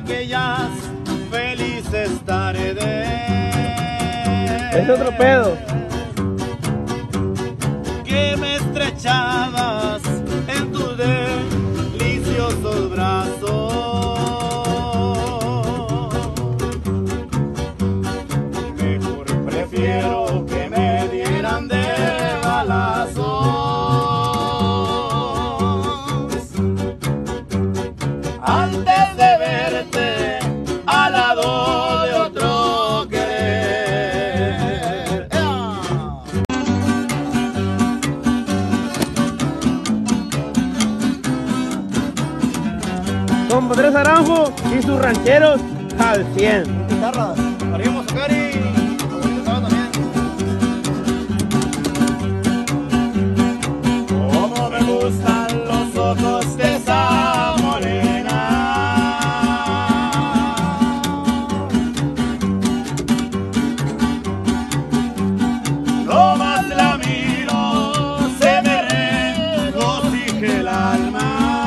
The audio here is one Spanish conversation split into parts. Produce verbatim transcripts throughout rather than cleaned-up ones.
aquellas felices tardes. Es otro pedo. Que me estrechabas en tus deliciosos brazos. Mejor prefiero que me dieran de balazos antes de verte al lado de otro querer. Con Andrés Aranjo y sus rancheros al cien. Guitarras, arribamos a Cari. Como me gustan los ojos de esa morena. No más la miro, se me regocija el alma.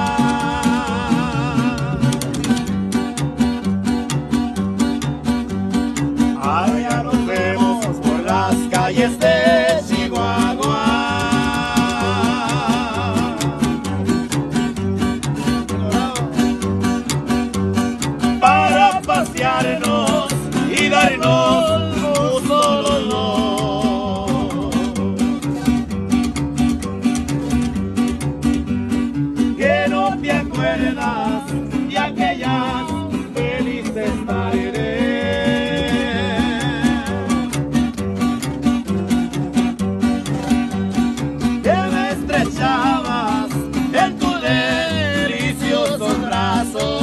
Allá nos vemos por las calles de Chihuahua. Para pasearnos y darnos gusto los dos. Que no te acuerdas de aquellas felices tardes. Estrechabas en tus deliciosos brazos.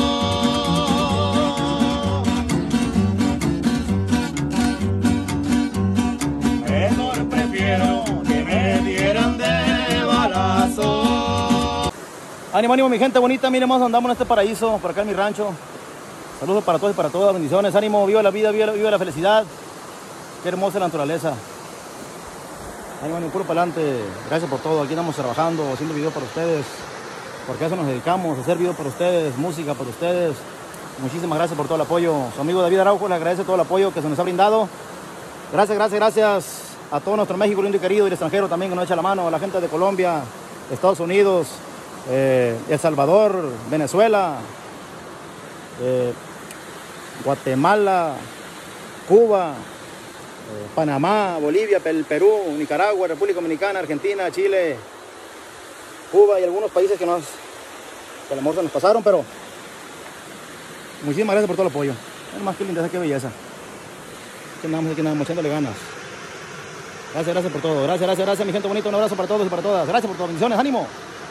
Mejor prefiero que me dieran de balazo. Ánimo, ánimo mi gente bonita, miren más andamos en este paraíso, por acá en mi rancho. Saludos para todos y para todas, bendiciones, ánimo, viva la vida, viva la, viva la felicidad. Qué hermosa la naturaleza. Ánimo, ánimo, puro para adelante. Gracias por todo. Aquí estamos trabajando, haciendo videos para ustedes. Porque a eso nos dedicamos, a hacer videos para ustedes, música para ustedes. Muchísimas gracias por todo el apoyo. Su amigo David Araujo le agradece todo el apoyo que se nos ha brindado. Gracias, gracias, gracias a todo nuestro México lindo y querido y el extranjero también que nos echa la mano. A la gente de Colombia, Estados Unidos, eh, El Salvador, Venezuela, eh, Guatemala, Cuba, Eh, Panamá, Bolivia, el Perú, Nicaragua, República Dominicana, Argentina, Chile, Cuba y algunos países que nos que a lo mejor se nos pasaron, pero muchísimas gracias por todo el apoyo. Más que lindeza, qué belleza. Aquí andamos, aquí andamos echándole ganas. Gracias, gracias por todo. Gracias, gracias, gracias, mi gente bonita. Un abrazo para todos y para todas. Gracias por todas. Bendiciones, ánimo.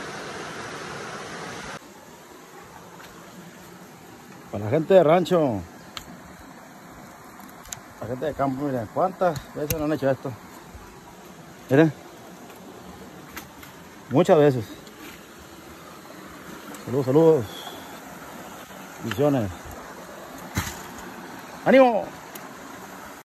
Para la gente de rancho. La gente de campo, miren, ¿cuántas veces no han hecho esto? Miren. Muchas veces. Saludos, saludos. Misiones. ¡Ánimo!